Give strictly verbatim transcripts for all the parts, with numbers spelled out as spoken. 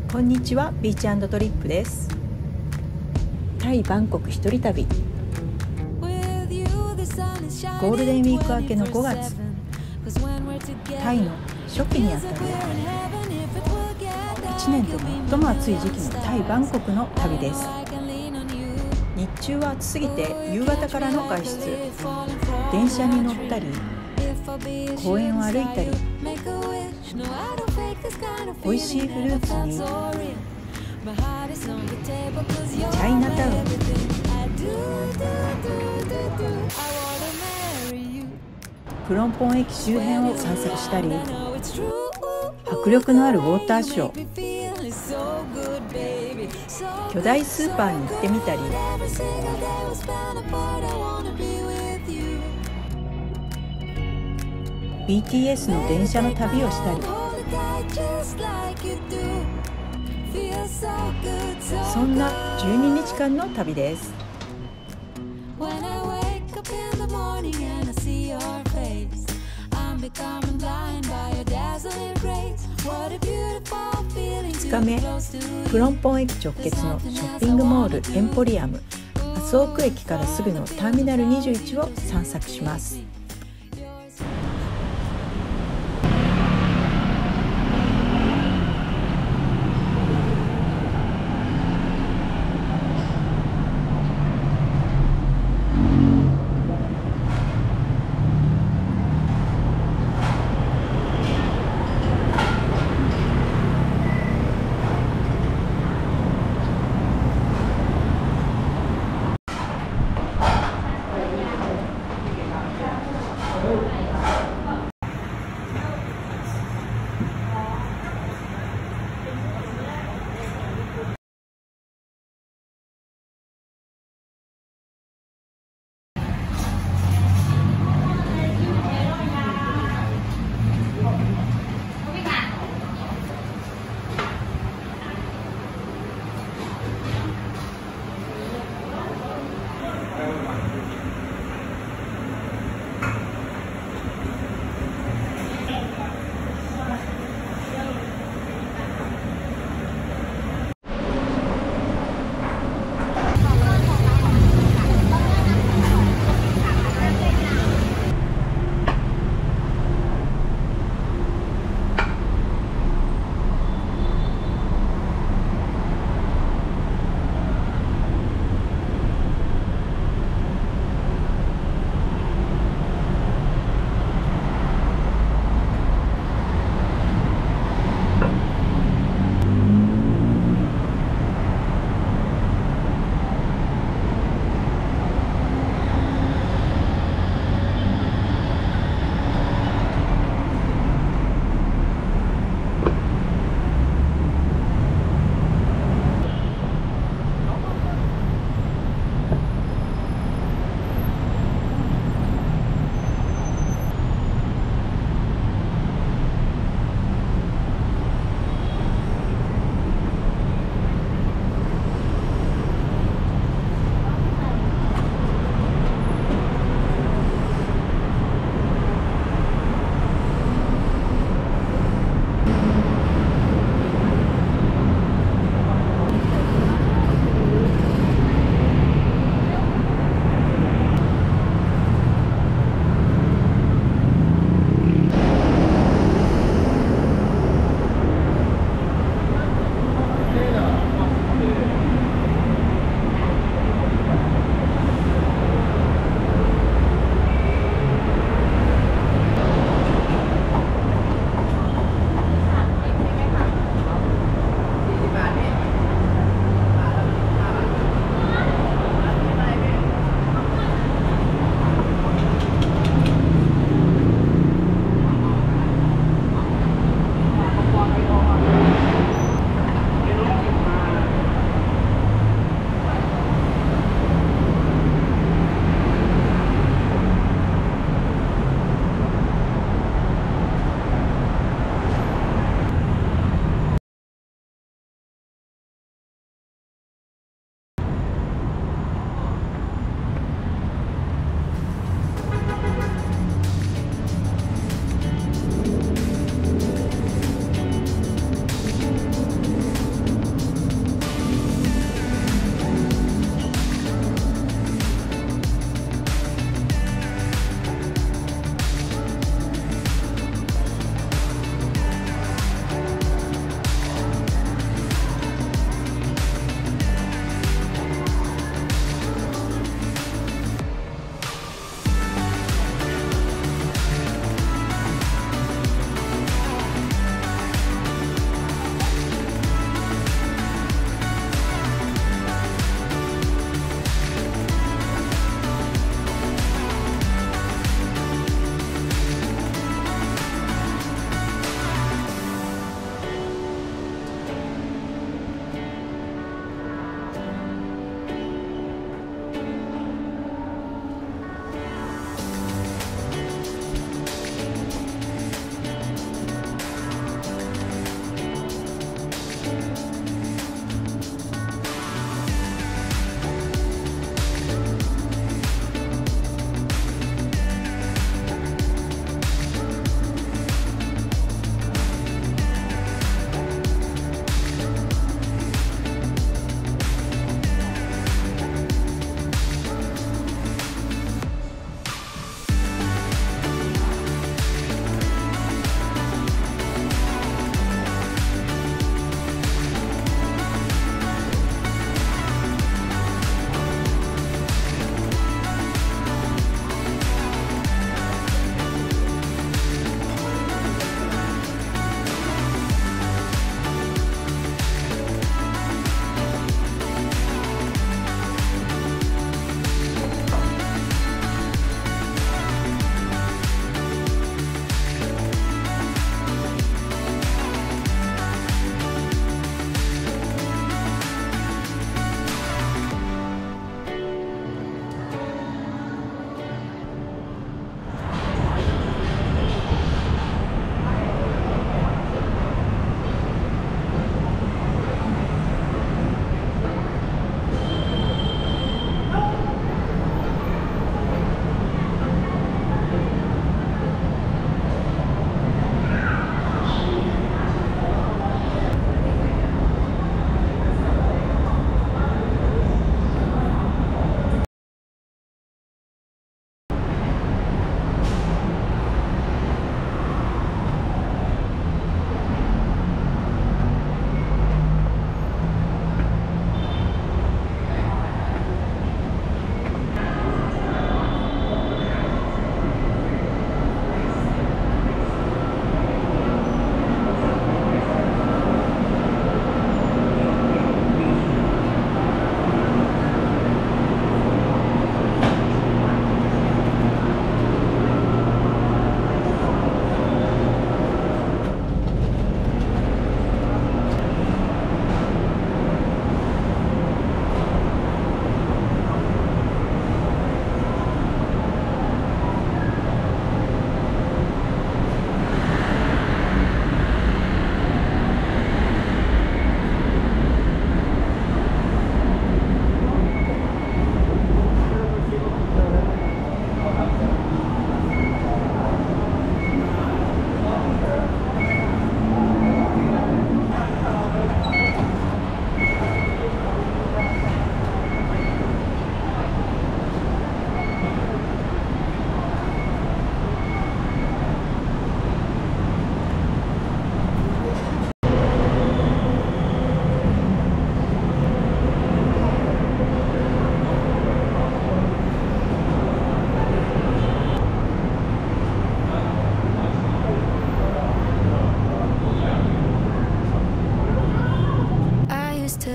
こんにちは、ビーチ&トリップです。タイ・バンコク一人旅。ゴールデンウィーク明けのごがつ、タイの初期にあたるいちねんで最も暑い時期のタイ・バンコクの旅です。日中は暑すぎて夕方からの外出、電車に乗ったり公園を歩いたり、美味しいフルーツにチャイナタウン、プロンポン駅周辺を散策したり、迫力のあるウォーターショー、巨大スーパーに行ってみたり、ビーティーエス の電車の旅をしたり、そんなじゅうににちかんの旅です。ふつかめ、プロンポン駅直結のショッピングモールエンポリアム、アスオーク駅からすぐのターミナルにじゅういちを散策します。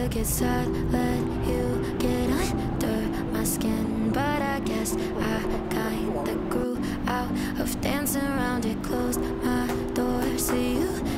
to get sad, let you get under my skin. But I guess I kinda grew out of dancing around it. Closed my door, see you